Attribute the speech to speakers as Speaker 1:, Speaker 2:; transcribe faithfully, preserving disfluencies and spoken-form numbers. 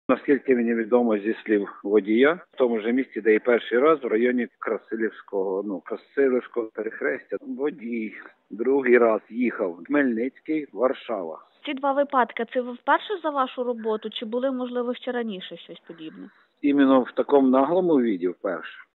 Speaker 1: Наскільки мені відомо зі слів водія, в тому ж місці, де і перший раз, в районі Красилівського, ну, Красилівського перехрестя, водій другий раз їхав Хмельницький, Варшава.
Speaker 2: Ці два випадки, це ви вперше за вашу роботу, чи були, можливо, ще раніше щось подібне?
Speaker 1: Іменно в такому наглому віді вперше.